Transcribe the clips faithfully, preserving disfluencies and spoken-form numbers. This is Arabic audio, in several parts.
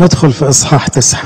ندخل في إصحاح تسعة.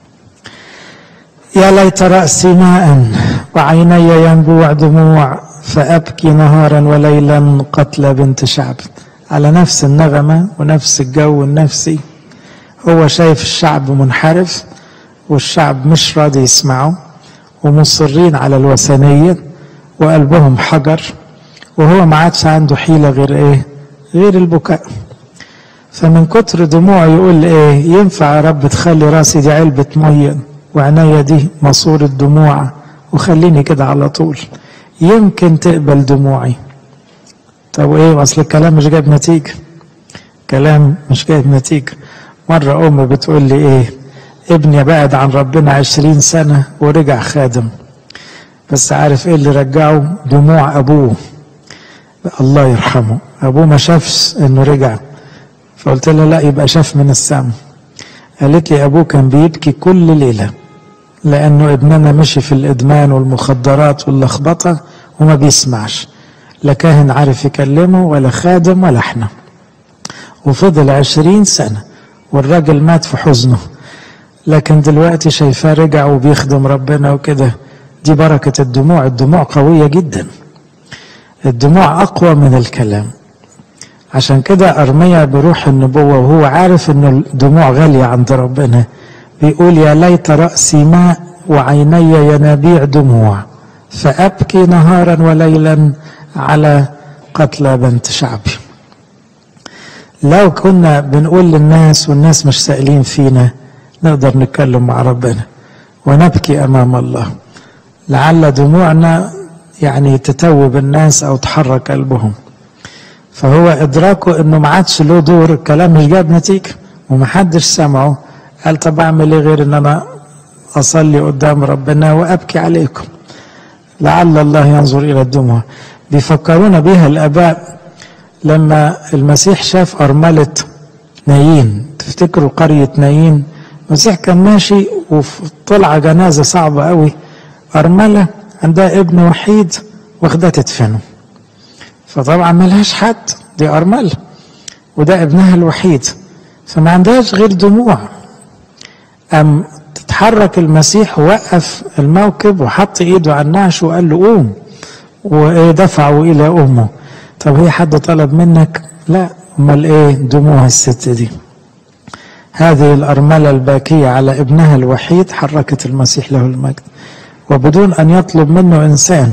يا ليت رأسي ماء وعيني ينبوع دموع فأبكي نهارا وليلا قتل بنت شعب. على نفس النغمة ونفس الجو النفسي. هو شايف الشعب منحرف والشعب مش راضي يسمعه ومصرين على الوثنية وقلبهم حجر، وهو ما عادش عنده حيلة غير ايه؟ غير البكاء. فمن كتر دموعه يقول ايه؟ ينفع يا رب تخلي راسي دي علبة مية وعناية دي ماسورة دموع وخليني كده على طول، يمكن تقبل دموعي. طب ايه؟ اصل الكلام مش جايب نتيجة، كلام مش جايب نتيجة. مرة ام بتقول لي ايه؟ ابني بعد عن ربنا عشرين سنة ورجع خادم، بس عارف ايه اللي رجعه؟ دموع ابوه الله يرحمه. ابوه ما شافش انه رجع، فقلت لها لا يبقى شاف من السما. قالت لي ابوه كان بيبكي كل ليلة لانه ابننا مشي في الادمان والمخدرات واللخبطة وما بيسمعش، لا كاهن عارف يكلمه ولا خادم ولا احنا. وفضل عشرين سنة والراجل مات في حزنه، لكن دلوقتي شايفاه رجع وبيخدم ربنا وكده. دي بركة الدموع. الدموع قوية جدا، الدموع أقوى من الكلام. عشان كده أرميا بروح النبوة وهو عارف أن الدموع غالية عند ربنا بيقول يا ليت رأسي ماء وعيني ينابيع دموع فأبكي نهارا وليلا على قتلى بنت شعبي. لو كنا بنقول للناس والناس مش سائلين فينا نقدر نتكلم مع ربنا ونبكي أمام الله، لعل دموعنا يعني تتوب الناس أو تحرك قلبهم. فهو إدراكه إنه ما عادش له دور، الكلام مش جاب نتيجة ومحدش سمعه، قال طب أعمل إيه غير إن أنا أصلي قدام ربنا وأبكي عليكم، لعل الله ينظر إلى الدموع. بيفكرونا بيها الآباء لما المسيح شاف أرملة نايين. تفتكروا قرية نايين؟ المسيح كان ماشي وطلع جنازة صعبة قوي، أرملة عندها ابن وحيد واخدها تدفنه، فطبعا ملهاش حد، دي أرملة وده ابنها الوحيد، فما عندهاش غير دموع. أم تتحرك المسيح ووقف الموكب وحط ايده على النعش وقال له قوم، ودفعه إلى أمه. طب هي حد طلب منك؟ لا، امال ايه؟ دموع الست دي. هذه الأرملة الباكية على ابنها الوحيد حركت المسيح له المجد، وبدون أن يطلب منه إنسان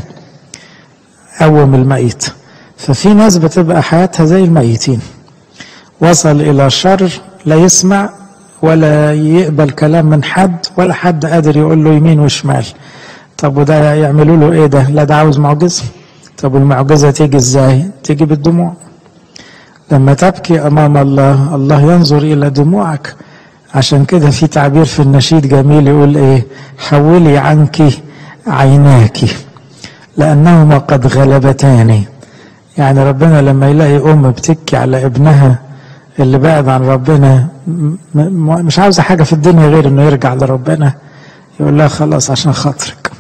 قوم الميت. ففي ناس بتبقى حياتها زي الميتين، وصل إلى شر لا يسمع ولا يقبل كلام من حد ولا حد قادر يقول له يمين وشمال. طب وده يعملوا له ايه ده؟ لا ده عاوز معجزة. طب والمعجزة تيجي ازاي؟ تيجي بالدموع. لما تبكي أمام الله الله ينظر إلى دموعك. عشان كده في تعبير في النشيد جميل يقول ايه؟ حولي عنك عيناك لأنهما قد غلبتاني. يعني ربنا لما يلاقي أم بتبكي على ابنها اللي بعد عن ربنا مش عاوزة حاجة في الدنيا غير انه يرجع لربنا، يقول لها خلاص عشان خاطرك،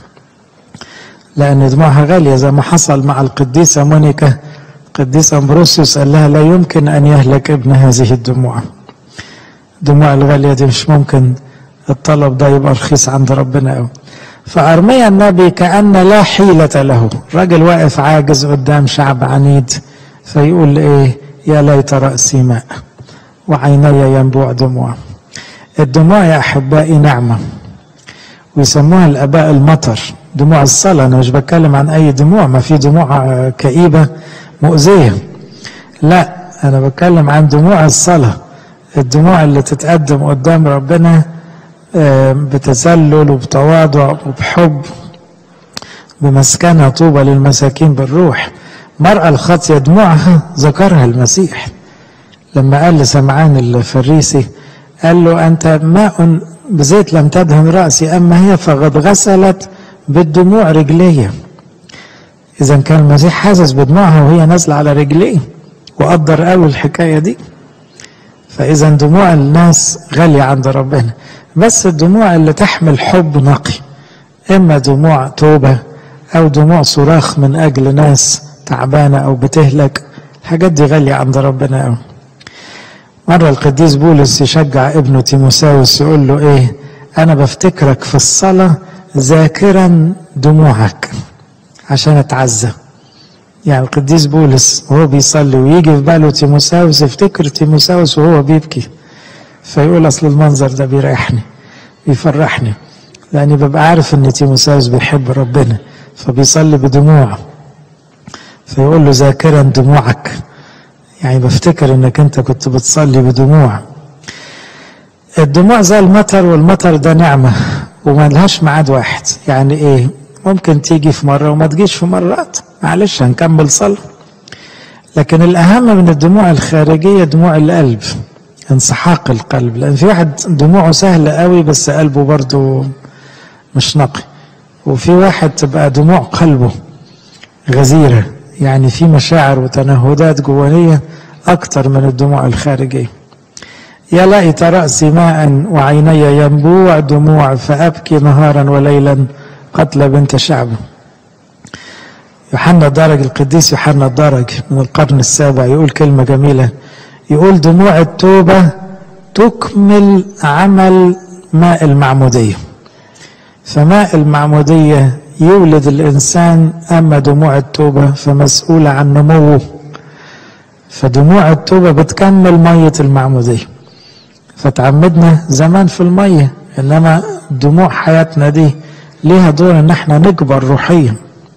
لأن دموعها غالية. زي ما حصل مع القديسة مونيكا، القديس أمبروسيوس قال لها لا يمكن أن يهلك ابن هذه الدموع. الدموع الغالية دي مش ممكن الطلب ده يبقى رخيص عند ربنا قوي. فأرميا النبي كأن لا حيلة له، راجل واقف عاجز قدام شعب عنيد، فيقول ايه؟ يا ليت رأسي ماء وعيني ينبوع دموع. الدموع يا أحبائي نعمة، ويسموها الآباء المطر، دموع الصلاة. أنا مش بتكلم عن أي دموع، ما في دموع كئيبة مؤذية، لا أنا بتكلم عن دموع الصلاة، الدموع اللي تتقدم قدام ربنا بتذلل وبتواضع وبحب بمسكنة طوبى للمساكين بالروح. مرأة الخاطية دموعها ذكرها المسيح لما قال لسمعان الفريسي، قال له أنت ماء بزيت لم تدهن رأسي، أما هي فقد غسلت بالدموع رجليه. إذا كان المسيح حاسس بدموعها وهي نازلة على رجليه وقدر قوي الحكاية دي. فإذا دموع الناس غالية عند ربنا، بس الدموع اللي تحمل حب نقي، إما دموع توبة أو دموع صراخ من أجل ناس تعبانة أو بتهلك، الحاجات دي غالية عند ربنا قوي. مرة القديس بولس يشجع ابنه تيموساوس يقول له ايه، انا بفتكرك في الصلاة ذاكرا دموعك عشان اتعزى. يعني القديس بولس وهو بيصلي ويجي في باله تيموساوس يفتكر تيموساوس وهو بيبكي، فيقول اصل المنظر ده بيريحني بيفرحني، لاني ببقى عارف ان تيموساوس بيحب ربنا فبيصلي بدموع، فيقول له ذاكرا دموعك، يعني بفتكر انك انت كنت بتصلي بدموع. الدموع زي المطر، والمطر ده نعمة وما لهاش ميعاد واحد. يعني ايه؟ ممكن تيجي في مرة وما تجيش في مرات، معلش هنكمل صلاة. لكن الأهم من الدموع الخارجية دموع القلب، انسحاق القلب، لأن في واحد دموعه سهلة قوي بس قلبه برضو مش نقي، وفي واحد تبقى دموع قلبه غزيرة، يعني في مشاعر وتنهدات جوانية أكتر من الدموع الخارجية. يا ليت رأسي ماء وعيني ينبوع دموع فأبكي نهارا وليلا قتل بنت شعبه. يوحنا الدرج، القديس يوحنا الدرج من القرن السابع يقول كلمة جميلة، يقول دموع التوبة تكمل عمل ماء المعمودية. فماء المعمودية يولد الإنسان، أما دموع التوبة فمسؤولة عن نموه. فدموع التوبة بتكمل مية المعمودية، فتعمدنا زمان في المية، إنما دموع حياتنا دي ليها دور إن احنا نكبر روحيا.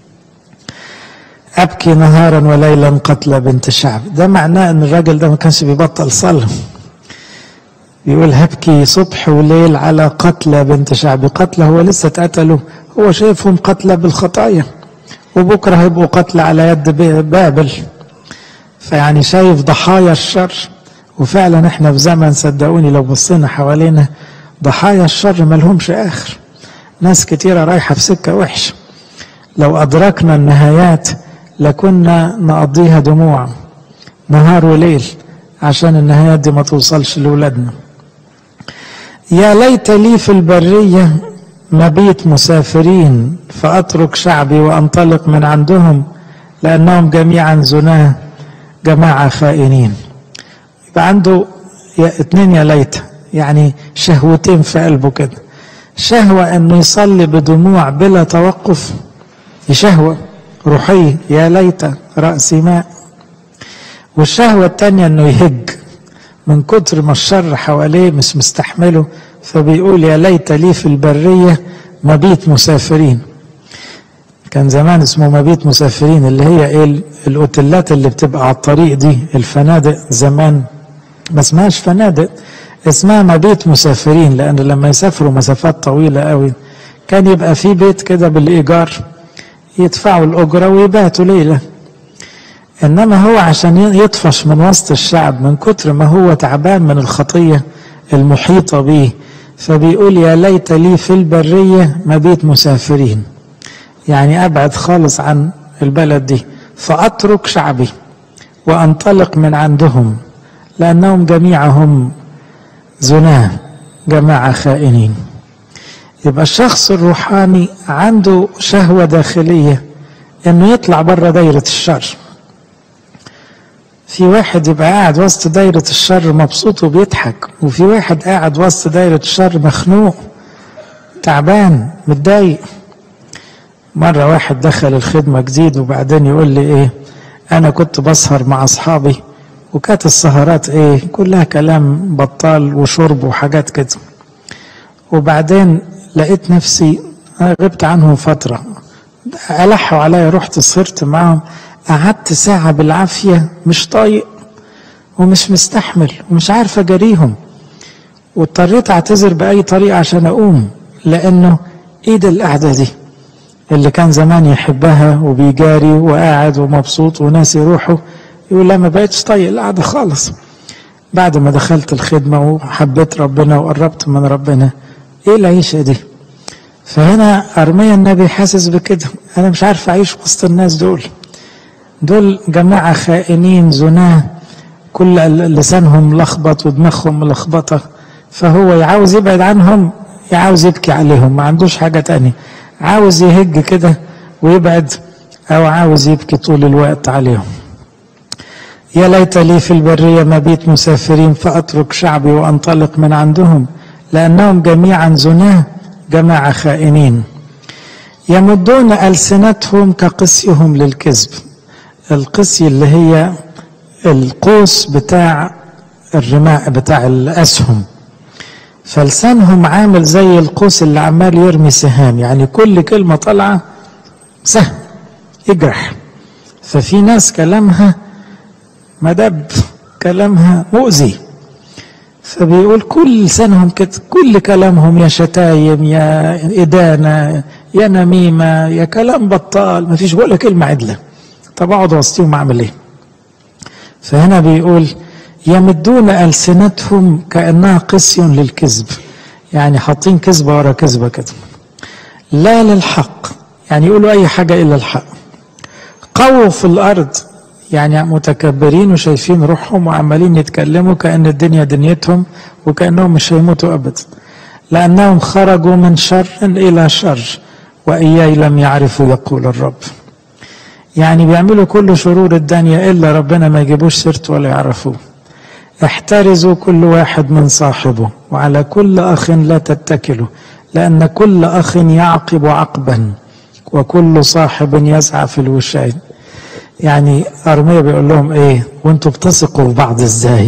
أبكي نهارا وليلا قتل بنت شعب، ده معناه إن الراجل ده ما كانش بيبطل صلاة. بيقول هبكي صبح وليل على قتل بنت شعب. قتل هو لسه اتقتلوا، هو شايفهم قتلى بالخطايا، وبكره هيبقوا قتل على يد بابل، فيعني شايف ضحايا الشر. وفعلا احنا في زمن، صدقوني لو بصينا حوالينا ضحايا الشر ملهمش اخر، ناس كتيرة رايحة في سكة وحش. لو ادركنا النهايات لكنا نقضيها دموع نهار وليل عشان النهايات دي ما توصلش لولادنا. يا ليت لي في البرية مبيت مسافرين فأترك شعبي وأنطلق من عندهم لأنهم جميعا زناه جماعة خائنين. يبقى عنده اتنين يا ليت، يعني شهوتين في قلبه كده، شهوة انه يصلي بدموع بلا توقف، دي شهوة روحية، يا ليت رأسي ماء. والشهوة التانية انه يهج من كتر ما الشر حواليه مش مستحمله، فبيقول يا ليت لي في البرية مبيت مسافرين. كان زمان اسمه مبيت مسافرين، اللي هي ايه؟ الاوتيلات اللي بتبقى على الطريق دي، الفنادق زمان ما اسمهاش فنادق، اسمها مبيت مسافرين، لان لما يسافروا مسافات طويلة قوي كان يبقى في بيت كده بالايجار يدفعوا الاجرة ويباتوا ليلة. انما هو عشان يطفش من وسط الشعب من كتر ما هو تعبان من الخطية المحيطة به، فبيقول يا ليت لي في البرية مبيت مسافرين، يعني ابعد خالص عن البلد دي، فاترك شعبي وانطلق من عندهم لانهم جميعهم زناه جماعة خائنين. يبقى الشخص الروحاني عنده شهوة داخلية انه يطلع بره دايرة الشر. في واحد يبقى قاعد وسط دايرة الشر مبسوط وبيضحك، وفي واحد قاعد وسط دايرة الشر مخنوق تعبان متضايق. مرة واحد دخل الخدمة جديد وبعدين يقول لي ايه، انا كنت بسهر مع اصحابي وكانت السهرات ايه كلها كلام بطال وشرب وحاجات كده، وبعدين لقيت نفسي انا غبت عنهم فترة، ألحوا عليا، رحت سهرت معهم، قعدت ساعة بالعافية مش طايق ومش مستحمل ومش عارف اجاريهم، واضطريت اعتذر بأي طريقة عشان اقوم، لانه ايه ده القعدة دي اللي كان زمان يحبها وبيجاري وقاعد ومبسوط وناسي روحه، يقول لا ما بقتش طايق القعدة خالص. بعد ما دخلت الخدمة وحبيت ربنا وقربت من ربنا، ايه العيشة دي؟ فهنا أرميا النبي حاسس بكده، انا مش عارف اعيش وسط الناس دول، دول جماعة خائنين زناه، كل لسانهم لخبط ودماغهم ملخبطة، فهو عاوز يبعد عنهم، عاوز يبكي عليهم، ما عندوش حاجة تانية، عاوز يهج كده ويبعد، او عاوز يبكي طول الوقت عليهم. يا ليت لي في البرية مبيت مسافرين فأترك شعبي وأنطلق من عندهم، لأنهم جميعا زناه جماعة خائنين. يمدون ألسنتهم كقسيهم للكذب. القسي اللي هي القوس بتاع الرماء بتاع الأسهم، فلسانهم عامل زي القوس اللي عمال يرمي سهام، يعني كل كلمة طالعة سهم يجرح. ففي ناس كلامها مدب، كلامها مؤذي، فبيقول كل لسانهم كده، كل كلامهم يا شتايم يا إدانة يا نميمة يا كلام بطال، ما فيش ولا كلمة عدلة. طب اقعد وسطيهم اعمل ايه؟ فهنا بيقول يمدون ألسنتهم كأنها قسي للكذب، يعني حاطين كذبة ورا كذبة كده. لا للحق، يعني يقولوا أي حاجة إلا الحق. قووا في الأرض، يعني متكبرين وشايفين روحهم وعمالين يتكلموا كأن الدنيا دنيتهم وكأنهم مش هيموتوا أبدا. لأنهم خرجوا من شر إلى شر وإياي لم يعرفوا يقول الرب. يعني بيعملوا كل شرور الدنيا إلا ربنا ما يجيبوش سيرته ولا يعرفوه. احترزوا كل واحد من صاحبه، وعلى كل أخ لا تتكلوا، لأن كل أخ يعقب عقبا وكل صاحب يسعى في الوشاية. يعني أرميا بيقول لهم إيه؟ وانتوا بتثقوا في بعض إزاي؟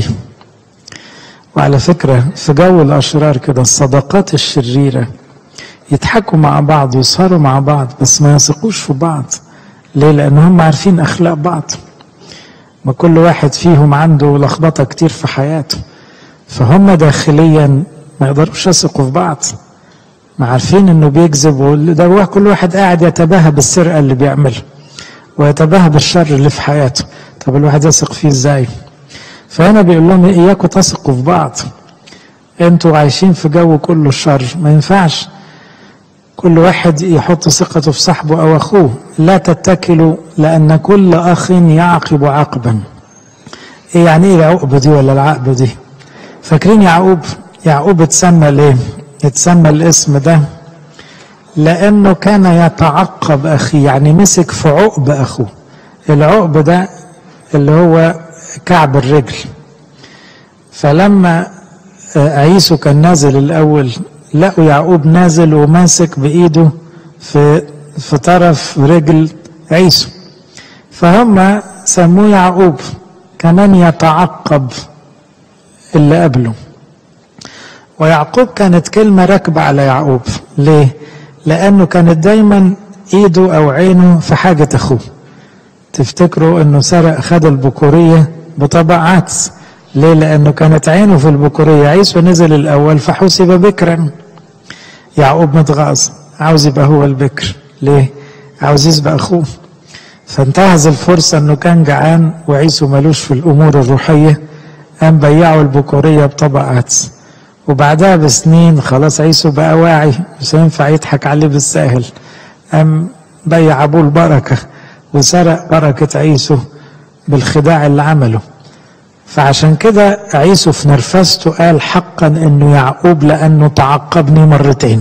وعلى فكرة في جو الأشرار كده الصداقات الشريرة يضحكوا مع بعض ويسهروا مع بعض بس ما يثقوش في بعض. ليه؟ لأن هم عارفين أخلاق بعض، ما كل واحد فيهم عنده لخبطة كتير في حياته، فهم داخليا ما يقدروش يثقوا في بعض، ما عارفين انه بيكذب، وده كل واحد قاعد يتباهى بالسرقة اللي بيعملها ويتباهى بالشر اللي في حياته. طب الواحد يثق فيه ازاي؟ فهنا بيقول لهم اياكم تثقوا في بعض، انتوا عايشين في جو كله الشر، ما ينفعش كل واحد يحط ثقته في صاحبه او اخوه. لا تتكلوا لان كل اخ يعقب عقبا. ايه يعني ايه العقب دي ولا العقب دي؟ فاكرين يعقوب؟ يعقوب اتسمى ليه؟ اتسمى الاسم ده لانه كان يتعقب اخيه، يعني مسك في عقب اخوه. العقب ده اللي هو كعب الرجل. فلما عيسو كان نازل الاول لقوا يعقوب نازل وماسك بايده في في طرف رجل عيسو، فهم سموه يعقوب، كمان يتعقب اللي قبله. ويعقوب كانت كلمة راكبة على يعقوب. ليه؟ لأنه كانت دايما ايده أو عينه في حاجة أخوه. تفتكروا أنه سرق خد البكورية بطبع عكس. ليه؟ لأنه كانت عينه في البكورية، عيسو نزل الأول فحسب بكرا. يعقوب متغاظ عاوز يبقى هو البكر. ليه؟ عاوز يسبق أخوه. فانتهز الفرصة أنه كان جعان وعيسو ملوش في الأمور الروحية، قام بيعوا البكورية بطبع عدس. وبعدها بسنين خلاص عيسو بقى واعي مش هينفع يضحك عليه بالساهل، قام بيع ابوه البركه وسرق بركه عيسو بالخداع اللي عمله. فعشان كده عيسو في نرفزته قال حقا انه يعقوب لانه تعقبني مرتين.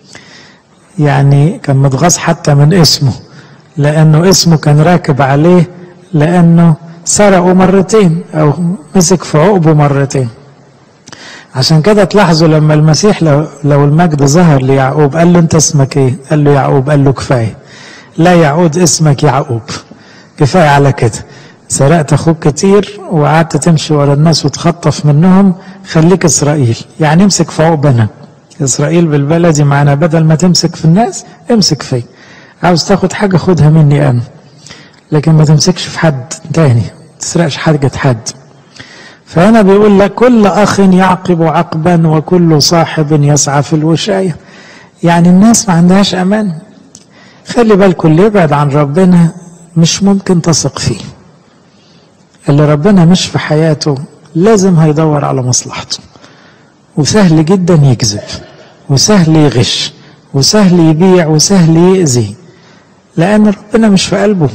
يعني كان متغاظ حتى من اسمه، لانه اسمه كان راكب عليه، لانه سرقه مرتين او مسك في عقبه مرتين. عشان كده تلاحظوا لما المسيح لو, لو المجد ظهر ليعقوب قال له انت اسمك ايه؟ قال له يعقوب. قال له كفايه، لا يعود اسمك يعقوب، كفايه على كده. سرقت اخوك كتير وقعدت تمشي ورا الناس وتخطف منهم، خليك اسرائيل، يعني امسك في عقبنا. اسرائيل بالبلدي معنا، بدل ما تمسك في الناس امسك فيه. عاوز تاخد حاجه خدها مني انا، لكن ما تمسكش في حد تاني، ما تسرقش حاجه حد. فهنا بيقول لك كل أخ يعقب عقبا وكل صاحب يسعى في الوشاية. يعني الناس ما عندهاش أمان. خلي بالكم اللي يبعد عن ربنا مش ممكن تثق فيه. اللي ربنا مش في حياته لازم هيدور على مصلحته، وسهل جدا يكذب وسهل يغش وسهل يبيع وسهل يأذي، لأن ربنا مش في قلبه.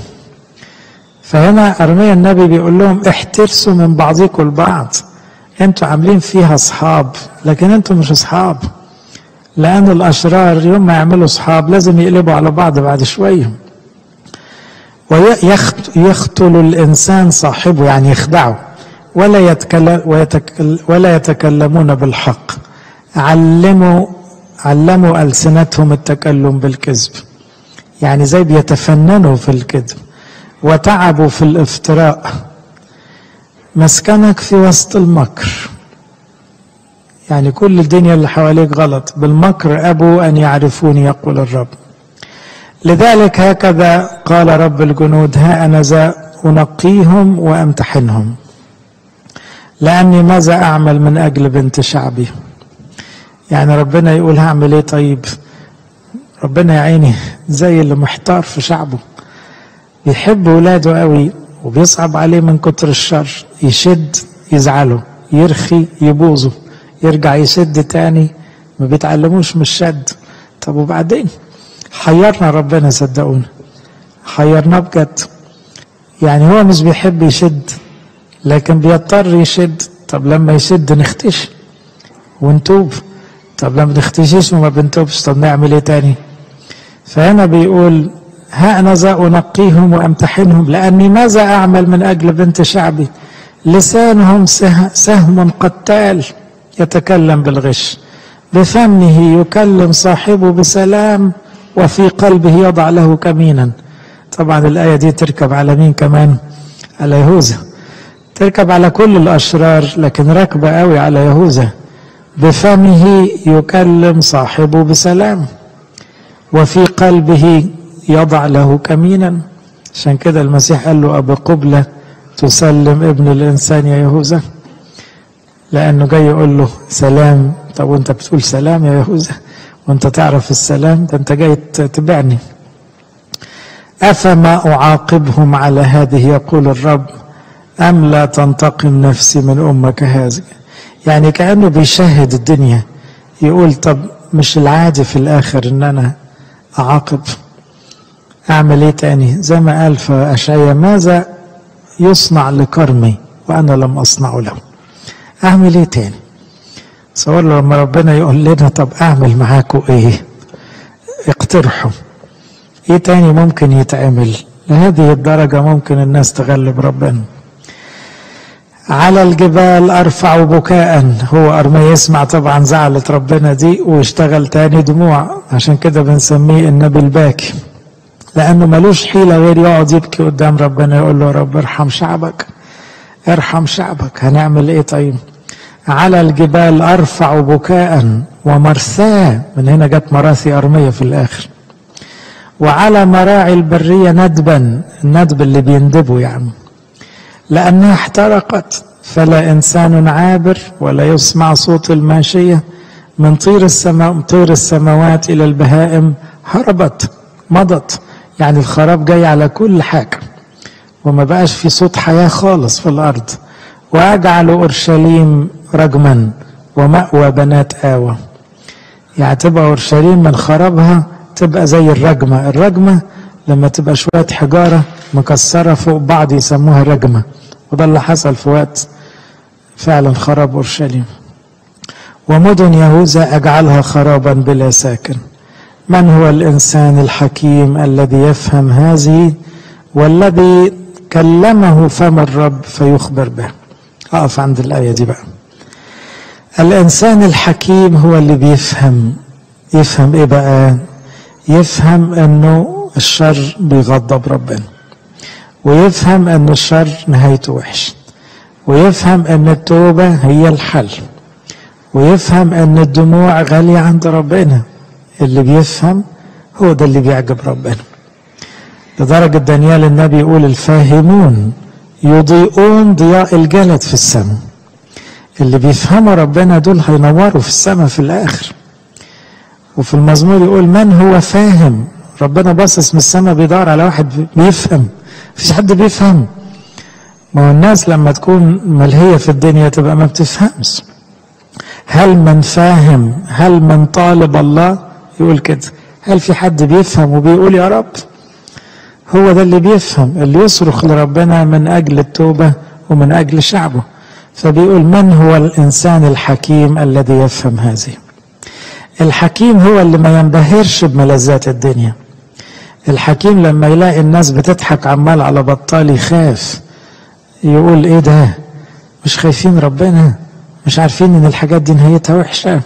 فهنا أرميا النبي بيقول لهم احترسوا من بعضكم البعض. انتوا عاملين فيها اصحاب لكن انتوا مش اصحاب، لأن الأشرار يوم ما يعملوا اصحاب لازم يقلبوا على بعض بعد شوية. ويختل الإنسان صاحبه، يعني يخدعه، ولا يتكلم ويتكلم ولا يتكلمون بالحق. علموا علموا ألسنتهم التكلم بالكذب، يعني زي بيتفننوا في الكذب. وتعبوا في الافتراء. مسكنك في وسط المكر، يعني كل الدنيا اللي حواليك غلط. بالمكر أبوا أن يعرفوني يقول الرب. لذلك هكذا قال رب الجنود: ها أنا ذا أنقيهم وأمتحنهم، لأني ماذا أعمل من أجل بنت شعبي. يعني ربنا يقول هعمل إيه؟ طيب ربنا يا عيني زي اللي محتار في شعبه، بيحب ولاده قوي وبيصعب عليه من كتر الشر، يشد يزعله، يرخي يبوظه، يرجع يشد تاني، ما بيتعلموش من الشد. طب وبعدين؟ حيرنا ربنا، صدقونا حيرنا بجد. يعني هو مش بيحب يشد لكن بيضطر يشد. طب لما يشد نختش ونتوب، طب لما نختشيش وما بنتوبش طب نعمل ايه تاني؟ فهنا بيقول: ها أنا ذا أنقيهم وأمتحنهم، لأني ماذا أعمل من أجل بنت شعبي. لسانهم سهم قتال يتكلم بالغش، بفمه يكلم صاحبه بسلام، وفي قلبه يضع له كمينا. طبعا الآية دي تركب على مين كمان؟ على يهوذا، تركب على كل الأشرار لكن راكبة قوي على يهوذا. بفمه يكلم صاحبه بسلام، وفي قلبه يضع له كمينا. عشان كده المسيح قال له: أبا قبلة تسلم ابن الإنسان يا يهوذا، لأنه جاي يقول له سلام. طب وانت بتقول سلام يا يهوذا وانت تعرف السلام؟ ده انت جاي تبعني. أفما أعاقبهم على هذه يقول الرب، أم لا تنتقم نفسي من أمك هذه. يعني كأنه بيشهد الدنيا، يقول طب مش العادي في الآخر إن أنا أعاقب؟ أعمل إيه تاني؟ زي ما قال في أشعياء: ماذا يصنع لكرمي وأنا لم أصنع له. أعمل إيه تاني؟ صور لما ربنا يقول لنا طب أعمل معاكم إيه؟ اقترحوا إيه تاني ممكن يتعمل؟ لهذه الدرجة ممكن الناس تغلب ربنا. على الجبال أرفع بكاء. هو أرميا يسمع طبعا زعلت ربنا دي ويشتغل تاني دموع، عشان كده بنسميه النبي الباكي، لأنه ملوش حيلة غير يقعد يبكي قدام ربنا، يقول له: رب ارحم شعبك ارحم شعبك. هنعمل ايه طيب؟ على الجبال أرفع بكاء ومرثاه، من هنا جت مراثي أرميا في الآخر. وعلى مراعي البرية ندبا، الندب اللي بيندبوا يعني، لأنها احترقت فلا إنسان عابر ولا يسمع صوت الماشية. من طير السماء طير السماوات إلى البهائم هربت مضت. يعني الخراب جاي على كل حاجة وما بقاش في صوت حياة خالص في الأرض. وأجعل أورشليم رجما ومأوى بنات آوى. يعني تبقى أورشليم من خرابها تبقى زي الرجمة. الرجمة لما تبقى شوية حجارة مكسرة فوق بعض يسموها رجمة، وده اللي حصل في وقت فعلا خراب أورشليم. ومدن يهوذا أجعلها خرابا بلا ساكن. من هو الإنسان الحكيم الذي يفهم هذه والذي كلمه فم الرب فيخبر به؟ أقف عند الآية دي بقى. الإنسان الحكيم هو اللي بيفهم. يفهم إيه بقى؟ يفهم أنه الشر بيغضب ربنا، ويفهم أن الشر نهايته وحش، ويفهم أن التوبة هي الحل، ويفهم أن الدموع غالية عند ربنا. اللي بيفهم هو ده اللي بيعجب ربنا. لدرجة دانيال النبي يقول: الفاهمون يضيئون ضياء الجلد في السماء. اللي بيفهموا ربنا دول هينوروا في السماء في الآخر. وفي المزمور يقول: من هو فاهم؟ ربنا باصص من السماء بيدور على واحد بيفهم. مفيش حد بيفهم. ما هو الناس لما تكون ملهية في الدنيا تبقى ما بتفهمش. هل من فاهم؟ هل من طالب الله؟ يقول كده. هل في حد بيفهم وبيقول يا رب؟ هو ده اللي بيفهم، اللي يصرخ لربنا من أجل التوبة ومن أجل شعبه. فبيقول: من هو الإنسان الحكيم الذي يفهم هذه؟ الحكيم هو اللي ما ينبهرش بملذات الدنيا، الحكيم لما يلاقي الناس بتضحك عمال على بطال يخاف، يقول ايه ده، مش خايفين ربنا، مش عارفين ان الحاجات دي نهايتها وحشة.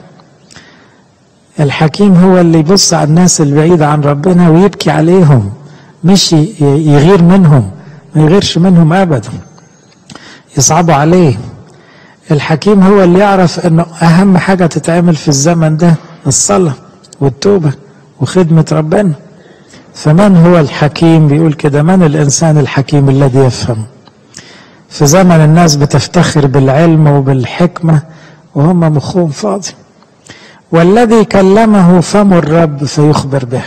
الحكيم هو اللي يبص على الناس البعيدة عن ربنا ويبكي عليهم، مش يغير منهم، ما يغيرش منهم ابدا، يصعبوا عليه. الحكيم هو اللي يعرف انه اهم حاجة تتعمل في الزمن ده الصلاة والتوبة وخدمة ربنا. فمن هو الحكيم؟ بيقول كده: من الانسان الحكيم الذي يفهم. في زمن الناس بتفتخر بالعلم وبالحكمة وهم مخهم فاضي. والذي كلمه فم الرب فيخبر به.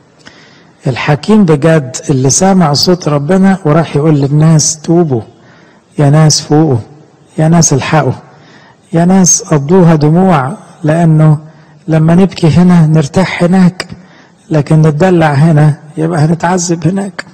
الحكيم بجد اللي سامع صوت ربنا وراح يقول للناس: توبوا يا ناس، فوقوا يا ناس، الحقوا يا ناس، قضوها دموع، لأنه لما نبكي هنا نرتاح هناك، لكن نتدلع هنا يبقى هنتعذب هناك.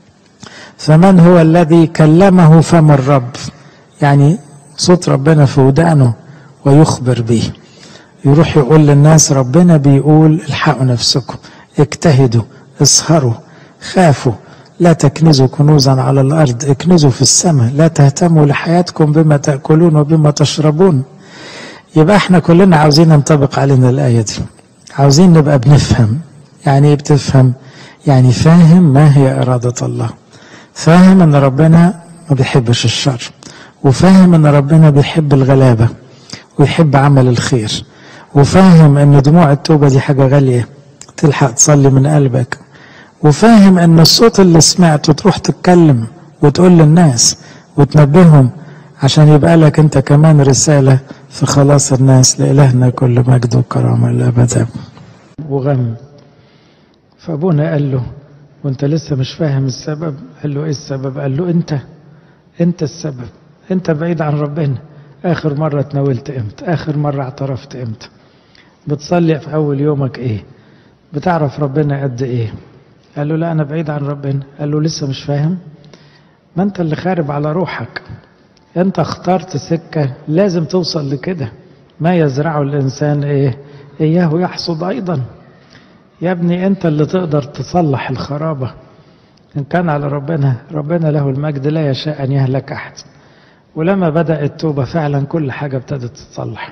فمن هو الذي كلمه فم الرب؟ يعني صوت ربنا في ودانه ويخبر به، يروح يقول للناس: ربنا بيقول الحقوا نفسكم، اجتهدوا، اسهروا، خافوا، لا تكنزوا كنوزا على الأرض، اكنزوا في السماء، لا تهتموا لحياتكم بما تأكلون وبما تشربون. يبقى احنا كلنا عاوزين ننطبق علينا الآية دي، عاوزين نبقى بنفهم. يعني ايه بتفهم؟ يعني فاهم ما هي إرادة الله، فاهم ان ربنا ما بيحبش الشر، وفاهم ان ربنا بيحب الغلابة ويحب عمل الخير، وفاهم ان دموع التوبة دي حاجة غالية تلحق تصلي من قلبك، وفاهم ان الصوت اللي سمعته تروح تتكلم وتقول للناس وتنبههم عشان يبقى لك انت كمان رسالة في خلاص الناس. لإلهنا كل مجد وكرامة للأبد. وغم. فابونا قال له: وانت لسه مش فاهم السبب؟ قال له: ايه السبب؟ قال له: انت انت السبب، انت بعيد عن ربنا. اخر مرة تناولت امتى؟ اخر مرة اعترفت امتى؟ بتصلي في اول يومك ايه؟ بتعرف ربنا قد ايه؟ قال له: لا انا بعيد عن ربنا. قال له: لسه مش فاهم؟ ما انت اللي خارب على روحك، انت اخترت سكة لازم توصل لكده. ما يزرعه الانسان ايه اياه يحصد ايضا. يا ابني انت اللي تقدر تصلح الخرابة. ان كان على ربنا، ربنا له المجد لا يشاء ان يهلك احد. ولما بدأ التوبة فعلا كل حاجة ابتدت تتصلح.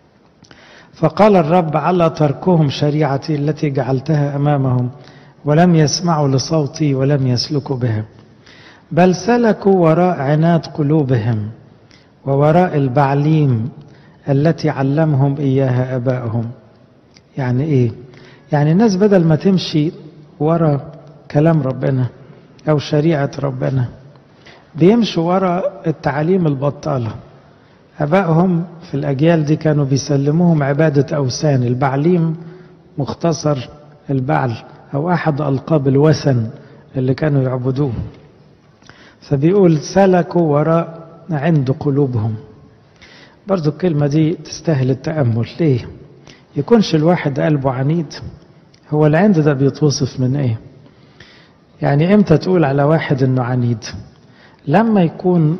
فقال الرب: على تركهم شريعتي التي جعلتها امامهم، ولم يسمعوا لصوتي ولم يسلكوا بها، بل سلكوا وراء عناد قلوبهم ووراء البعليم التي علمهم إياها آبائهم. يعني إيه؟ يعني الناس بدل ما تمشي وراء كلام ربنا أو شريعة ربنا بيمشوا وراء التعاليم البطالة. آبائهم في الأجيال دي كانوا بيسلموهم عبادة أوثان. البعليم مختصر البعل أو أحد ألقاب الوثن اللي كانوا يعبدوه. فبيقول سلكوا وراء عند قلوبهم. برضو الكلمة دي تستاهل التأمل. ليه؟ يكونش الواحد قلبه عنيد؟ هو العند ده بيتوصف من ايه؟ يعني امتى تقول على واحد انه عنيد؟ لما يكون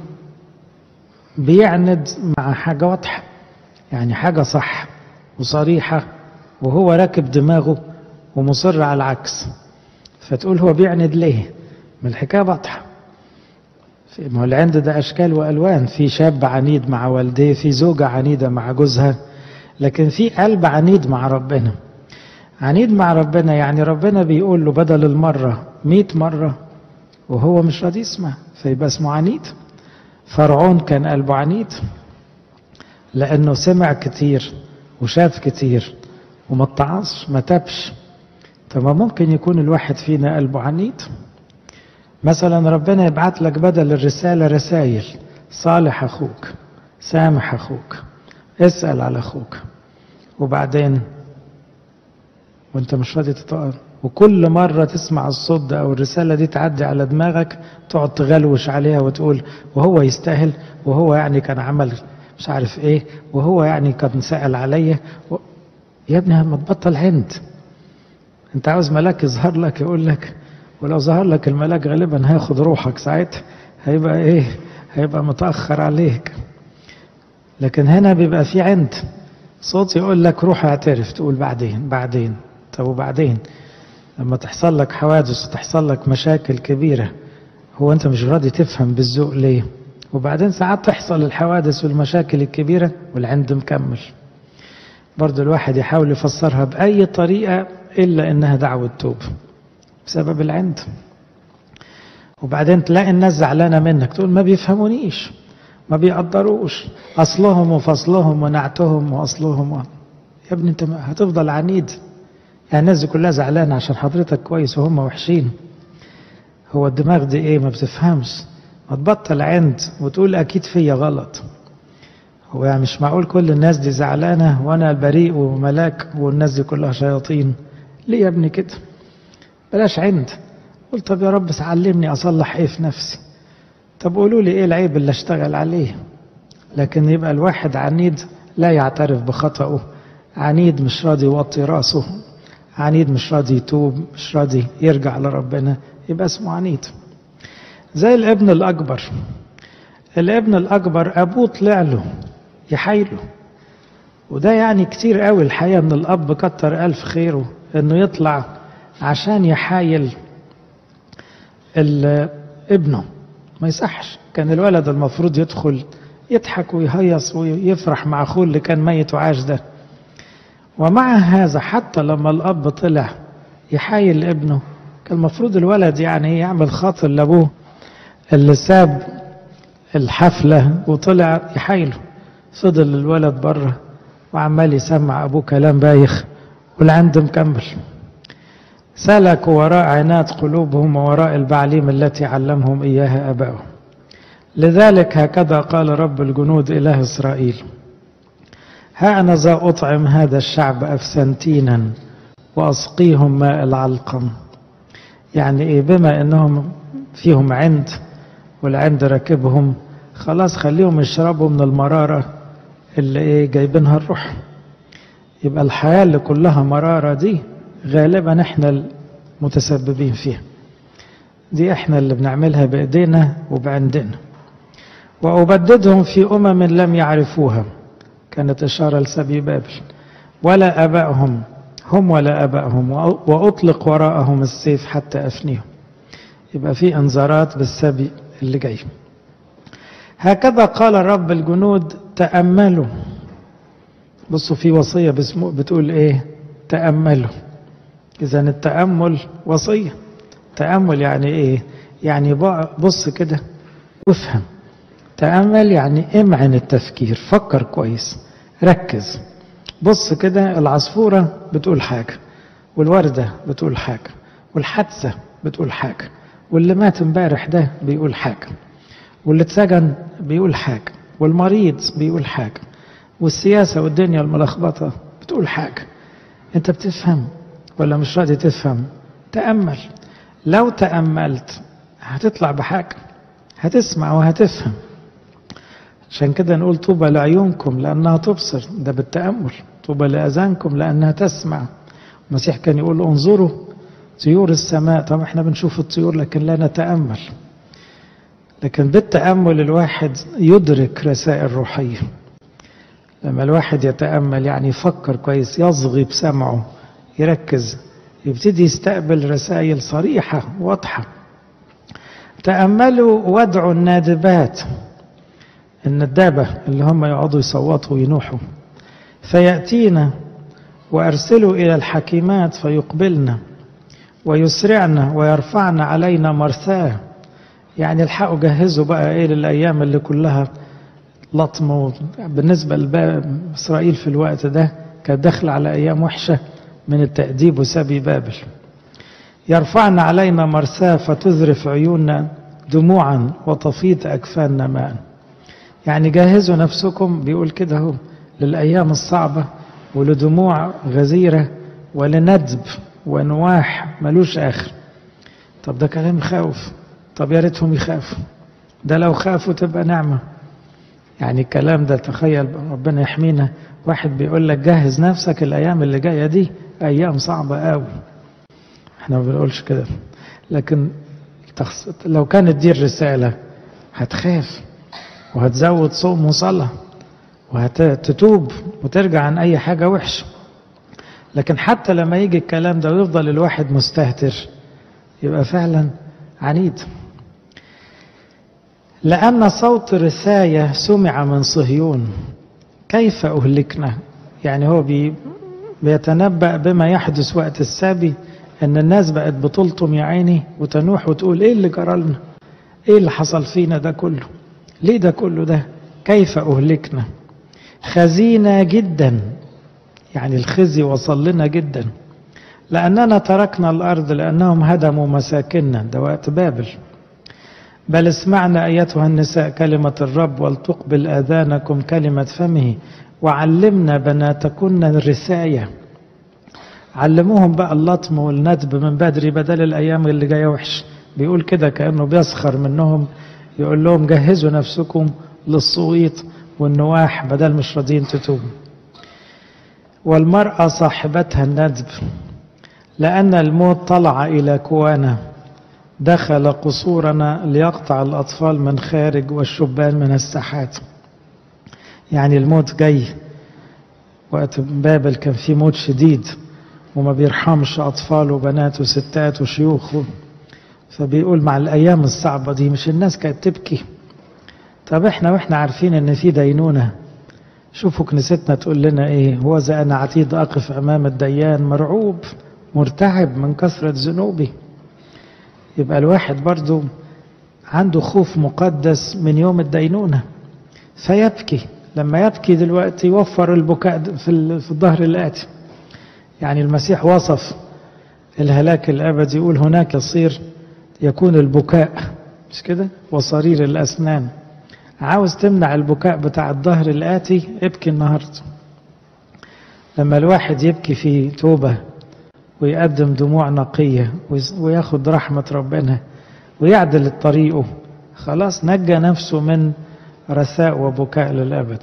بيعند مع حاجة واضحة، يعني حاجة صح وصريحة وهو راكب دماغه ومصر على العكس، فتقول هو بيعند ليه؟ من الحكاية واضحة. ما هو العند ده أشكال وألوان، في شاب عنيد مع والديه، في زوجة عنيدة مع جوزها، لكن في قلب عنيد مع ربنا. عنيد مع ربنا يعني ربنا بيقول له بدل المرة مئة مرة وهو مش راضي يسمع، فيبقى اسمه عنيد. فرعون كان قلبه عنيد لأنه سمع كتير وشاف كتير وما اتعظش ما تبش. فما ممكن يكون الواحد فينا قلبه عنيد؟ مثلا ربنا يبعت لك بدل الرسالة رسائل: صالح أخوك، سامح أخوك، اسأل على أخوك، وبعدين وانت مش راضي تطقر. وكل مرة تسمع الصوت ده أو الرسالة دي تعدي على دماغك تقعد تغلوش عليها وتقول وهو يستاهل، وهو يعني كان عمل مش عارف ايه، وهو يعني كان سأل عليا و... يا ابني ما تبطل عند. انت عاوز ملاك يظهر لك يقول لك، ولو ظهر لك الملاك غالبا هياخد روحك ساعتها، هيبقى ايه؟ هيبقى متأخر عليك. لكن هنا بيبقى في عند، صوت يقول لك روح اعترف، تقول بعدين بعدين. طب وبعدين؟ لما تحصل لك حوادث وتحصل لك مشاكل كبيرة، هو أنت مش راضي تفهم بالذوق ليه؟ وبعدين ساعات تحصل الحوادث والمشاكل الكبيرة والعند مكمل. برضو الواحد يحاول يفسرها بأي طريقة إلا إنها دعوة توب بسبب العند. وبعدين تلاقي الناس زعلانة منك، تقول ما بيفهمونيش، ما بيقدروش، أصلهم وفصلهم ونعتهم وأصلهم و... يا ابني أنت هتفضل عنيد؟ يعني الناس دي كلها زعلانة عشان حضرتك كويس وهم وحشين. هو الدماغ دي إيه؟ ما بتفهمش. ما تبطل عند وتقول أكيد فيا غلط. هو يعني مش معقول كل الناس دي زعلانة وأنا بريء وملاك والناس دي كلها شياطين؟ ليه يا ابني كده؟ بلاش عند. قل طب يا رب علمني أصلح إيه في نفسي. طب قولوا لي إيه العيب اللي أشتغل عليه. لكن يبقى الواحد عنيد لا يعترف بخطأه، عنيد مش راضي يوطي راسه، عنيد مش راضي يتوب، مش راضي يرجع لربنا، يبقى اسمه عنيد. زي الابن الأكبر. الابن الأكبر أبوه طلع له يحايله، وده يعني كتير قوي الحقيقة ان الأب كتر ألف خيره انه يطلع عشان يحايل ابنه. ما يصحش. كان الولد المفروض يدخل يضحك ويهيص ويفرح مع أخوه اللي كان ميت وعاش ده. ومع هذا حتى لما الأب طلع يحايل ابنه، كان المفروض الولد يعني يعمل خاطر لأبوه اللي ساب الحفلة وطلع يحايله. فضل الولد بره وعمال يسمع أبوه كلام بايخ والعند مكمل. سلكوا وراء عناد قلوبهم ووراء البعليم التي علمهم إياها أباؤهم. لذلك هكذا قال رب الجنود إله إسرائيل: ها أنا ذا أطعم هذا الشعب أفسنتينا وأسقيهم ماء العلقم. يعني إيه؟ بما أنهم فيهم عند والعند راكبهم، خلاص خليهم يشربوا من المرارة اللي إيه جايبينها الروح. يبقى الحياة اللي كلها مرارة دي غالبا احنا المتسببين فيها، دي احنا اللي بنعملها بإيدينا وبعندنا. وأبددهم في أمم لم يعرفوها، كانت إشارة لسبي بابل، ولا أبائهم هم ولا أبائهم، وأطلق وراءهم السيف حتى أفنيهم. يبقى في انذارات بالسبي اللي جاي. هكذا قال رب الجنود: تأملوا. بصوا في وصية بتقول ايه؟ تأملوا. إذا التأمل وصية. تأمل يعني ايه؟ يعني بص كده وافهم. تأمل يعني امعن التفكير، فكر كويس، ركز. بص كده، العصفورة بتقول حاجة، والوردة بتقول حاجة، والحادثة بتقول حاجة، واللي مات امبارح ده بيقول حاجة، واللي اتسجن بيقول حاجة، والمريض بيقول حاجة، والسياسة والدنيا الملخبطة بتقول حاجة. انت بتفهم ولا مش راضي تفهم؟ تأمل. لو تأملت هتطلع بحاجة، هتسمع وهتفهم. عشان كده نقول طوبى لعيونكم لأنها تبصر، ده بالتأمل. طوبى لأذانكم لأنها تسمع. المسيح كان يقول انظروا طيور السماء. طب احنا بنشوف الطيور لكن لا نتأمل. لكن بالتأمل الواحد يدرك رسائل روحية. لما الواحد يتأمل يعني يفكر كويس، يصغي بسمعه، يركز، يبتدي يستقبل رسائل صريحة واضحة. تأملوا وادعوا النادبات، الندابة اللي هم يقعدوا يصوتوا وينوحوا، فيأتينا، وأرسلوا إلى الحكيمات فيقبلنا، ويسرعنا ويرفعنا علينا مرثاه. يعني الحقوا جهزوا بقى إيه للأيام اللي كلها لطم. بالنسبة لإسرائيل في الوقت ده كانت داخل على أيام وحشة من التأديب وسبي بابل. يرفعنا علينا مرثاه فتذرف عيوننا دموعا وتفيض أكفاننا ماء. يعني جهزوا نفسكم، بيقول كده هو، للأيام الصعبة ولدموع غزيرة ولندب ونواح ملوش آخر. طب ده كلام يخوف. طب يا ريتهم يخافوا، ده لو خافوا تبقى نعمة. يعني الكلام ده تخيل ربنا يحمينا، واحد بيقول لك جهز نفسك الأيام اللي جاية دي أيام صعبة قوي. احنا ما بنقولش كده، لكن لو كانت دي الرسالة هتخاف وهتزود صوم وصلاة وهتتوب وترجع عن أي حاجة وحشة. لكن حتى لما يجي الكلام ده ويفضل الواحد مستهتر يبقى فعلا عنيد. لأن صوت رثاية سمع من صهيون كيف أهلكنا. يعني هو بي بيتنبأ بما يحدث وقت السبي، ان الناس بقت بتلطم يا عيني وتنوح وتقول ايه اللي جرى لنا، ايه اللي حصل فينا ده كله، ليه ده كله ده، كيف أهلكنا. خزينا جدا، يعني الخزي وصل لنا جدا، لأننا تركنا الأرض لأنهم هدموا مساكننا، ده وقت بابل. بل اسمعنا أيتها النساء كلمة الرب ولتقبل آذانكم كلمة فمه، وعلمنا بناتكن الرثاية. علموهم بقى اللطم والندب من بدري بدل الأيام اللي جاية وحش. بيقول كده كأنه بيسخر منهم، يقول لهم جهزوا نفسكم للصويت والنواح بدل مش راضيين تتوبوا. والمرأة صاحبتها الندب، لأن الموت طلع إلى كوانا، دخل قصورنا ليقطع الأطفال من خارج والشبان من الساحات. يعني الموت جاي. وقت بابل كان في موت شديد وما بيرحمش أطفال وبنات وستات وشيوخ. فبيقول مع الأيام الصعبة دي مش الناس كانت تبكي؟ طب احنا واحنا عارفين ان في دينونة، شوفوا كنيستنا تقول لنا ايه، هو ذا أنا عتيد أقف أمام الديان مرعوب مرتعب من كثرة ذنوبي. يبقى الواحد برضو عنده خوف مقدس من يوم الدينونة فيبكي. لما يبكي دلوقتي يوفر البكاء في في الظهر الآتي. يعني المسيح وصف الهلاك الأبدي، يقول هناك يصير يكون البكاء، مش كده، وصرير الأسنان. عاوز تمنع البكاء بتاع الظهر الآتي، ابكي النهاردة. لما الواحد يبكي في توبة ويقدم دموع نقية وياخد رحمة ربنا ويعدل طريقه، خلاص نجى نفسه من رثاء وبكاء للأبد.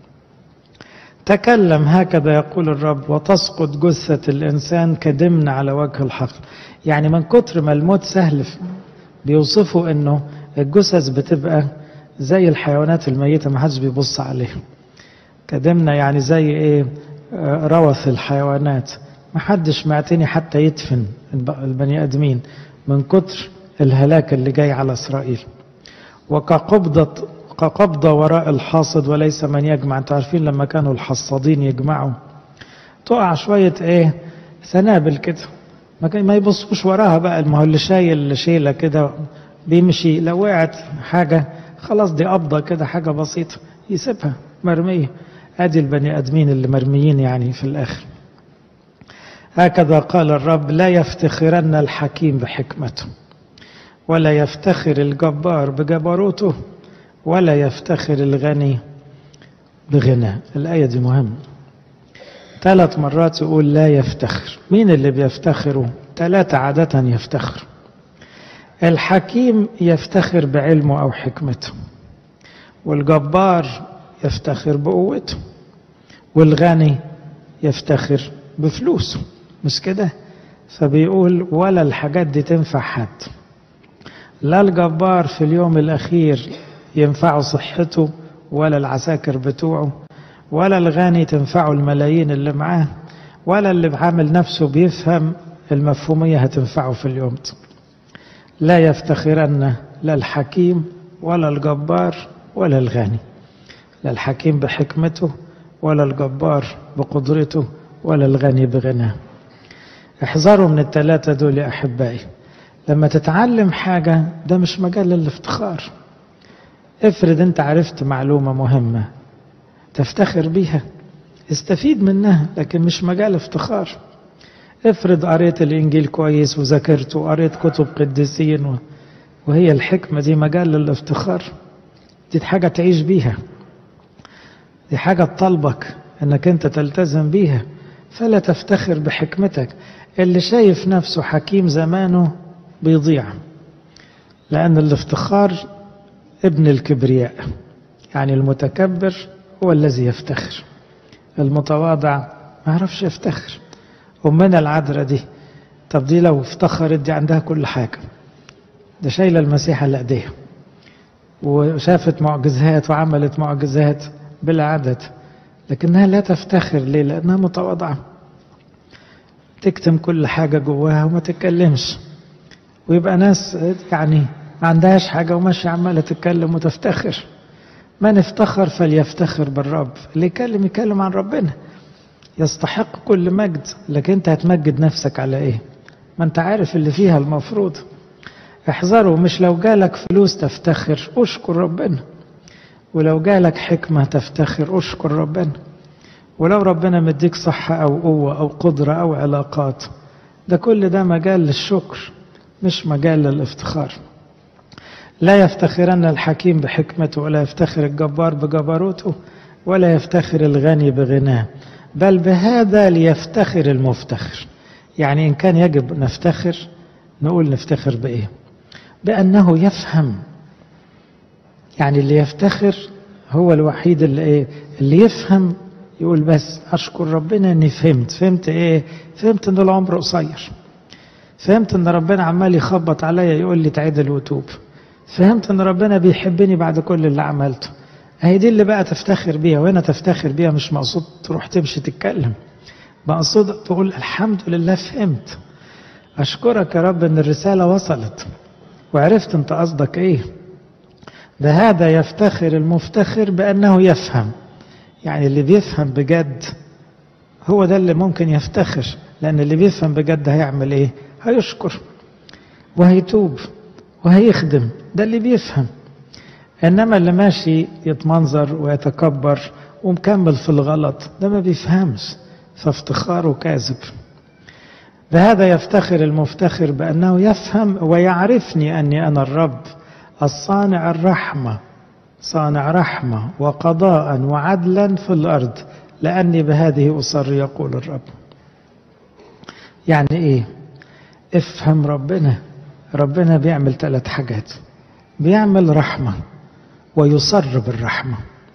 تكلم هكذا يقول الرب وتسقط جثة الإنسان كدمن على وجه الحقل. يعني من كتر ما الموت سهل بيوصفوا انه الجثث بتبقى زي الحيوانات الميتة ما حدش بيبص عليها. كدمنة يعني زي ايه، روث الحيوانات، ما حدش معتني حتى يدفن البني ادمين من كتر الهلاك اللي جاي على اسرائيل. وكقبضة كقبضة وراء الحاصد وليس من يجمع. انتوا عارفين لما كانوا الحصادين يجمعوا تقع شوية ايه سنابل كده، ما يبصوش وراها بقى، ما هو اللي شايل اللي شيلة كده بيمشي، لو وقعت حاجة خلاص دي قبضة كده حاجة بسيطة يسيبها مرمية. ادي البني ادمين اللي مرميين يعني في الاخر. هكذا قال الرب لا يفتخرن الحكيم بحكمته، ولا يفتخر الجبار بجبروته، ولا يفتخر الغني بغناه. الآية دي مهمة، ثلاث مرات يقول لا يفتخر. مين اللي بيفتخروا؟ ثلاثة عادة يفتخر. الحكيم يفتخر بعلمه أو حكمته، والجبار يفتخر بقوته، والغني يفتخر بفلوسه، مش كده؟ فبيقول ولا الحاجات دي تنفع حد. لا الجبار في اليوم الأخير ينفعه صحته ولا العساكر بتوعه، ولا الغني تنفعه الملايين اللي معاه، ولا اللي بعامل نفسه بيفهم المفهومية هتنفعه في اليوم ده. لا يفتخرن لا الحكيم ولا الجبار ولا الغني. لا الحكيم بحكمته ولا الجبار بقدرته ولا الغني بغناه. احذروا من الثلاثة دول يا أحبائي. لما تتعلم حاجة ده مش مجال للافتخار. افرض انت عرفت معلومة مهمة تفتخر بيها، استفيد منها، لكن مش مجال افتخار. افرض قريت الانجيل كويس وذاكرت وقريت كتب قديسين وهي الحكمة دي مجال للافتخار؟ دي حاجة تعيش بيها، دي حاجة تطلبك انك انت تلتزم بيها. فلا تفتخر بحكمتك. اللي شايف نفسه حكيم زمانه بيضيع، لأن الافتخار ابن الكبرياء. يعني المتكبر هو الذي يفتخر، المتواضع ما يعرفش يفتخر. أمنا العذراء دي، طب دي لو افتخرت دي عندها كل حاجة، ده شايلة المسيح على ايديها وشافت معجزات وعملت معجزات بلا عدد، لكنها لا تفتخر. ليه؟ لأنها متواضعة. تكتم كل حاجة جواها وما تتكلمش، ويبقى ناس يعني ما عندهاش حاجة وماشية عمالة تتكلم وتفتخر. من افتخر فليفتخر بالرب، اللي يكلم يكلم عن ربنا، يستحق كل مجد. لكن انت هتمجد نفسك على ايه؟ ما انت عارف اللي فيها المفروض. احذروا، مش لو جالك فلوس تفتخر، اشكر ربنا. ولو جالك حكمة تفتخر، اشكر ربنا. ولو ربنا مديك صحة أو قوة أو قدرة أو علاقات، ده كل ده مجال للشكر مش مجال للافتخار. لا يفتخرن الحكيم بحكمته، ولا يفتخر الجبار بجبروته، ولا يفتخر الغني بغناه، بل بهذا ليفتخر المفتخر. يعني إن كان يجب نفتخر، نقول نفتخر بإيه؟ بأنه يفهم. يعني اللي يفتخر هو الوحيد اللي إيه؟ اللي يفهم يقول بس أشكر ربنا أني فهمت. فهمت إيه؟ فهمت أن العمر قصير. فهمت أن ربنا عمال يخبط عليا يقول لي تعدل وتوب. فهمت أن ربنا بيحبني بعد كل اللي عملته. هي دي اللي بقى تفتخر بيها. وهنا تفتخر بيها مش مقصود تروح تمشي تتكلم، مقصود تقول الحمد لله فهمت، أشكرك يا رب أن الرسالة وصلت وعرفت أنت قصدك إيه. بهذا يفتخر المفتخر بأنه يفهم. يعني اللي بيفهم بجد هو ده اللي ممكن يفتخر، لأن اللي بيفهم بجد هيعمل إيه؟ هيشكر وهيتوب وهيخدم. ده اللي بيفهم. إنما اللي ماشي يتمنظر ويتكبر ومكمل في الغلط، ده ما بيفهمش، فافتخاره كاذب. بهذا يفتخر المفتخر بأنه يفهم ويعرفني أني أنا الرب الصانع الرحمة، صانع رحمة وقضاء وعدلا في الأرض، لأني بهذه أصر يقول الرب. يعني إيه؟ افهم ربنا. ربنا بيعمل ثلاث حاجات. بيعمل رحمة ويصر بالرحمة.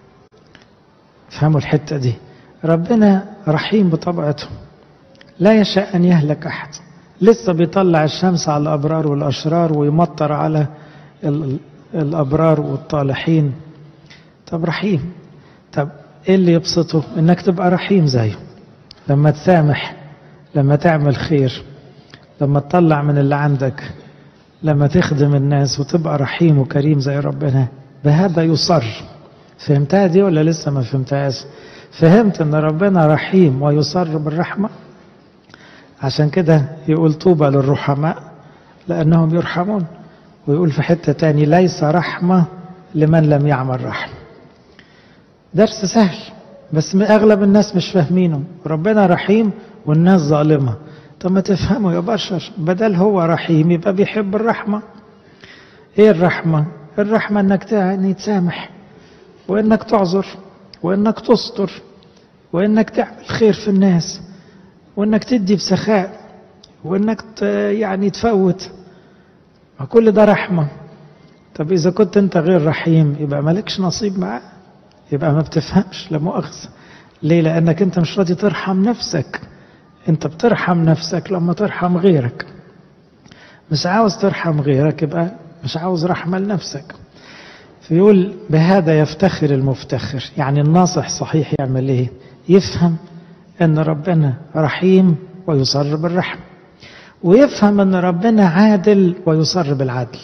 فهموا الحتة دي. ربنا رحيم بطبيعته، لا يشاء أن يهلك أحد. لسه بيطلع الشمس على الأبرار والأشرار ويمطر على الأبرار والطالحين. طب رحيم. طب إيه اللي يبسطه؟ إنك تبقى رحيم زيه، لما تسامح، لما تعمل خير، لما تطلع من اللي عندك، لما تخدم الناس وتبقى رحيم وكريم زي ربنا. بهذا يصر. فهمتها دي ولا لسه ما فهمتهاش؟ فهمت ان ربنا رحيم ويصر بالرحمة. عشان كده يقول طوبى للرحماء لأنهم يرحمون. ويقول في حتة تاني ليس رحمة لمن لم يعمل رحمة. درس سهل بس أغلب الناس مش فاهمينه. ربنا رحيم والناس ظالمة. طب ما تفهموا يا بشر، بدل هو رحيم يبقى بيحب الرحمة. ايه الرحمة؟ الرحمة انك تسامح، وانك تعذر، وانك تستر، وانك تعمل خير في الناس، وانك تدي بسخاء، وانك يعني تفوت. كل ده رحمة. طب اذا كنت انت غير رحيم يبقى مالكش نصيب معاه، يبقى ما بتفهمش. لا مؤاخذة. ليه؟ لانك انت مش راضي ترحم نفسك. انت بترحم نفسك لما ترحم غيرك. مش عاوز ترحم غيرك يبقى مش عاوز رحمة لنفسك. فيقول بهذا يفتخر المفتخر. يعني الناصح صحيح يعمل ايه؟ يفهم ان ربنا رحيم ويصر بالرحمة، ويفهم ان ربنا عادل ويصر بالعدل.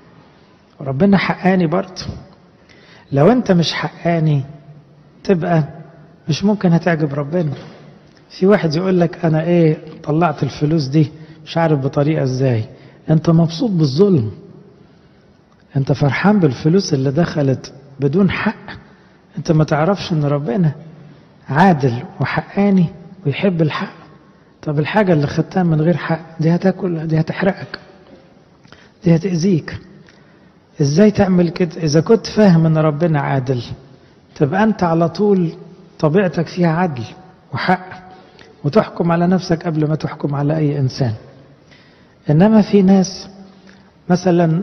ربنا حقاني برضه. لو انت مش حقاني تبقى مش ممكن هتعجب ربنا. في واحد يقول لك انا ايه طلعت الفلوس دي مش عارف بطريقة ازاي. انت مبسوط بالظلم، انت فرحان بالفلوس اللي دخلت بدون حق. انت ما تعرفش ان ربنا عادل وحقاني ويحب الحق. طب الحاجة اللي خدتها من غير حق دي هتاكل، دي هتحرقك، دي هتأذيك. ازاي تعمل كده؟ اذا كنت فاهم ان ربنا عادل تبقى انت على طول طبيعتك فيها عدل وحق، وتحكم على نفسك قبل ما تحكم على اي انسان. انما في ناس مثلا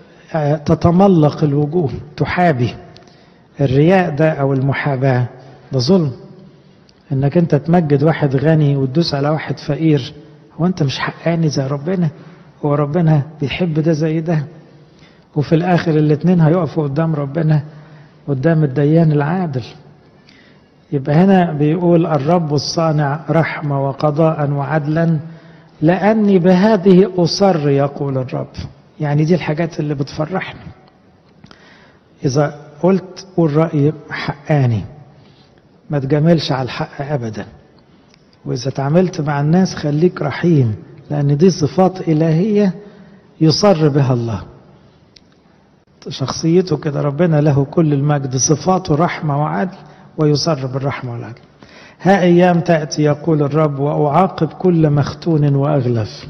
تتملق الوجوه، تحابي. الرياء ده او المحاباة ده ظلم. انك انت تمجد واحد غني وتدوس على واحد فقير. هو انت مش حقاني زي ربنا؟ هو ربنا بيحب ده زي ده؟ وفي الاخر الاتنين هيقفوا قدام ربنا، قدام الديان العادل. يبقى هنا بيقول الرب الصانع رحمة وقضاء وعدلا لأني بهذه أصر يقول الرب. يعني دي الحاجات اللي بتفرحني. إذا قلت قول رأيي حقاني، ما تجاملش على الحق أبدا. وإذا تعاملت مع الناس خليك رحيم، لأن دي صفات إلهية يصر بها الله. شخصيته كده، ربنا له كل المجد، صفاته رحمة وعدل ويصر بالرحمة والعدل. ها أيام تأتي يقول الرب وأعاقب كل مختون وأغلف.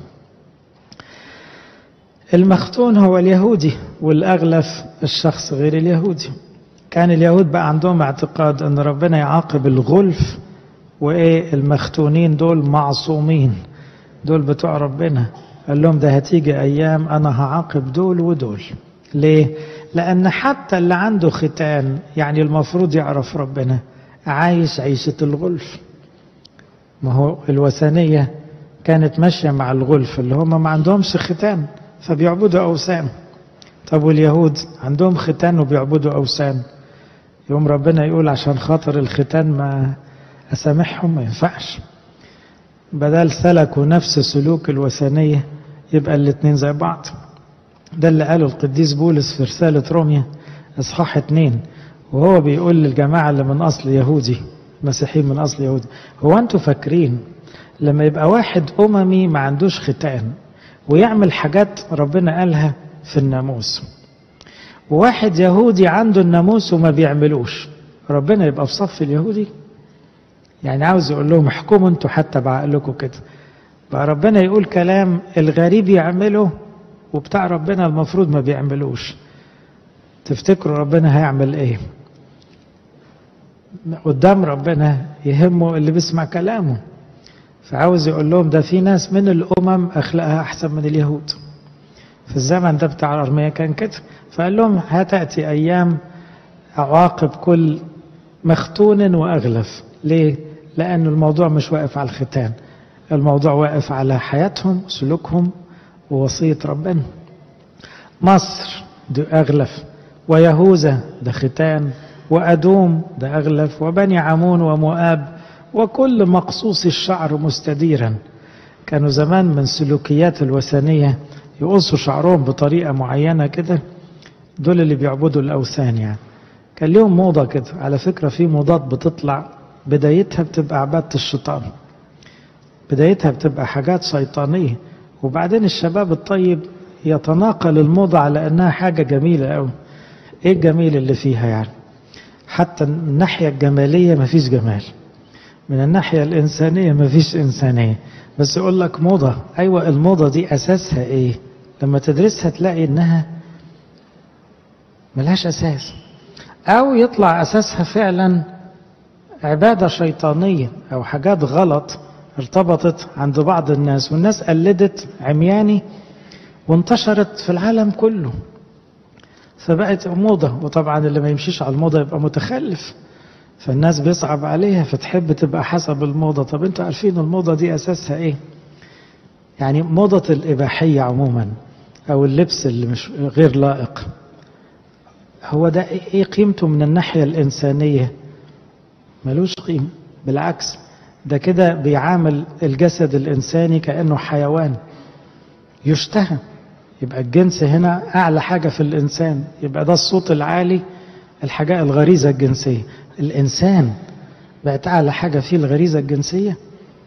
المختون هو اليهودي، والأغلف الشخص غير اليهودي. كان اليهود بقى عندهم اعتقاد أن ربنا يعاقب الغلف، وإيه المختونين دول معصومين، دول بتوع ربنا. قال لهم ده هتيجي أيام أنا هعاقب دول ودول. ليه؟ لأن حتى اللي عنده ختان، يعني المفروض يعرف ربنا، عايش عيشة الغلف. ما هو الوثنية كانت ماشية مع الغلف اللي هم ما عندهمش ختان فبيعبدوا أوثان. طب واليهود عندهم ختان وبيعبدوا أوثان، يوم ربنا يقول عشان خاطر الختان ما أسامحهم؟ ما ينفعش. بدل سلكوا نفس سلوك الوثنية يبقى الاتنين زي بعض. ده اللي قاله القديس بولس في رسالة روميا اصحاح اتنين، وهو بيقول للجماعة اللي من أصل يهودي، مسيحيين من أصل يهودي، هو أنتوا فاكرين لما يبقى واحد أممي ما عندوش ختان ويعمل حاجات ربنا قالها في الناموس، وواحد يهودي عنده الناموس وما بيعملوش، ربنا يبقى في صف اليهودي؟ يعني عاوز يقول لهم احكموا انتوا حتى بعقلكم كده. بقى ربنا يقول كلام الغريب يعمله وبتاع ربنا المفروض ما بيعملوش. تفتكروا ربنا هيعمل ايه قدام ربنا؟ يهمه اللي بيسمع كلامه. فعاوز يقول لهم ده في ناس من الامم اخلاقها احسن من اليهود. في الزمن ده بتاع ارميا كان كده. فقال لهم هتأتي ايام اعاقب كل مختون واغلف. ليه؟ لان الموضوع مش واقف على الختان، الموضوع واقف على حياتهم وسلوكهم ووصية ربنا. مصر ده أغلف، ويهوذا ده ختان، وأدوم ده أغلف، وبني عمون ومؤاب وكل مقصوص الشعر مستديرا. كانوا زمان من سلوكيات الوثنية يقصوا شعرهم بطريقة معينة كده، دول اللي بيعبدوا الأوثان. يعني كان لهم موضة كده. على فكرة في موضات بتطلع بدايتها بتبقى عبادة الشيطان، بدايتها بتبقى حاجات شيطانية، وبعدين الشباب الطيب يتناقل الموضة على أنها حاجة جميلة أوي. إيه الجميل اللي فيها؟ يعني حتى من الناحية الجمالية مفيش جمال، من الناحية الإنسانية مفيش إنسانية. بس يقول لك موضة. أيوة، الموضة دي أساسها إيه؟ لما تدرسها تلاقي إنها ملهاش أساس، أو يطلع أساسها فعلا عبادة شيطانية أو حاجات غلط ارتبطت عند بعض الناس، والناس قلدت عمياني وانتشرت في العالم كله، فبقت موضة. وطبعا اللي ما يمشيش على الموضة يبقى متخلف، فالناس بيصعب عليها فتحب تبقى حسب الموضة. طب انتوا عارفين الموضة دي أساسها ايه؟ يعني موضة الإباحية عموما أو اللبس اللي مش غير لائق، هو ده ايه قيمته من الناحية الإنسانية؟ ملوش قيمة، بالعكس ده كده بيعامل الجسد الإنساني كأنه حيوان يشتهى. يبقى الجنس هنا أعلى حاجة في الإنسان، يبقى ده الصوت العالي، الحاجة الغريزة الجنسية. الإنسان بقت أعلى حاجة فيه الغريزة الجنسية.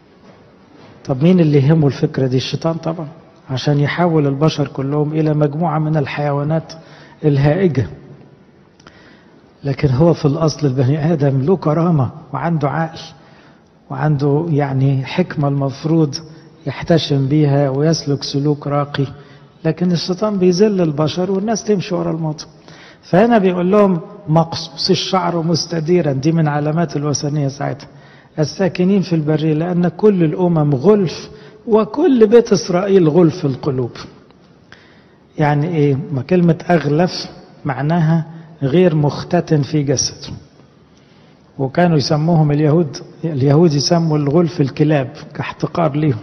طب مين اللي يهمه الفكرة دي؟ الشيطان طبعا، عشان يحول البشر كلهم إلى مجموعة من الحيوانات الهائجة. لكن هو في الأصل البني آدم له كرامة وعنده عقل وعنده يعني حكمة المفروض يحتشم بيها ويسلك سلوك راقي. لكن الشيطان بيذل البشر والناس تمشي ورا الموضة. فهنا بيقول لهم مقصوص الشعر مستديرا، دي من علامات الوثنية ساعتها، الساكنين في البرية، لأن كل الأمم غلف وكل بيت إسرائيل غلف القلوب. يعني إيه؟ ما كلمة أغلف معناها غير مختتن في جسده، وكانوا يسموهم اليهود اليهود يسموا الغلف الكلاب كاحتقار ليهم.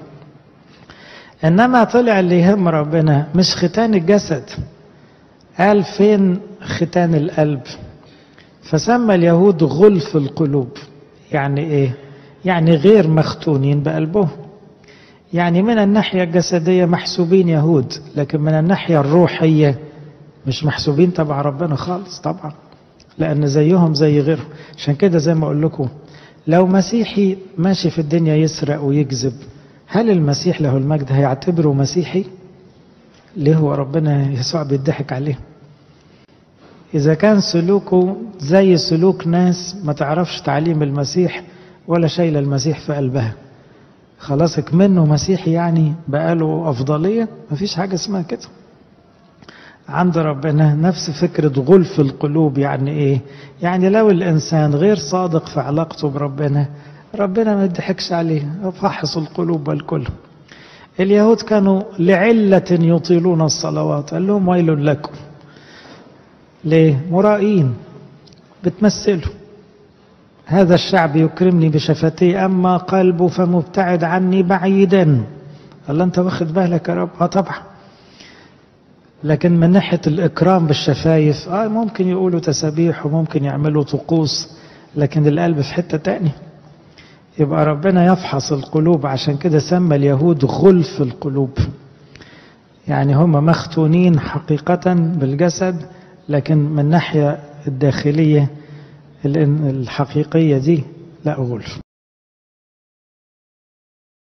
إنما طلع اللي يهم ربنا مش ختان الجسد، قال فين ختان القلب؟ فسمى اليهود غلف القلوب. يعني ايه؟ يعني غير مختونين بقلبهم. يعني من الناحية الجسدية محسوبين يهود، لكن من الناحية الروحية مش محسوبين تبع ربنا خالص طبعا، لأن زيهم زي غيرهم. عشان كده زي ما أقول لكم، لو مسيحي ماشي في الدنيا يسرق ويكذب، هل المسيح له المجد هيعتبره مسيحي؟ ليه؟ هو ربنا يسوع بيضحك عليه. إذا كان سلوكه زي سلوك ناس ما تعرفش تعليم المسيح ولا شايل المسيح في قلبها، خلاص منه مسيحي يعني بقاله أفضلية؟ مفيش حاجة اسمها كده. عند ربنا نفس فكرة غلف القلوب. يعني إيه؟ يعني لو الإنسان غير صادق في علاقته بربنا، ربنا ما يضحكش عليه. فحص القلوب والكل. اليهود كانوا لعلة يطيلون الصلوات، قال لهم ويل لكم. ليه؟ مرائين، بتمثلوا. هذا الشعب يكرمني بشفتيه أما قلبه فمبتعد عني بعيدا. الله أنت واخد بالك يا رب؟ آه طبعا. لكن من ناحية الإكرام بالشفايف آه ممكن يقولوا تسابيح وممكن يعملوا طقوس، لكن القلب في حتة تانية. يبقى ربنا يفحص القلوب. عشان كده سمى اليهود غلف القلوب، يعني هم مختونين حقيقة بالجسد، لكن من الناحية الداخلية الحقيقية دي لا غلف.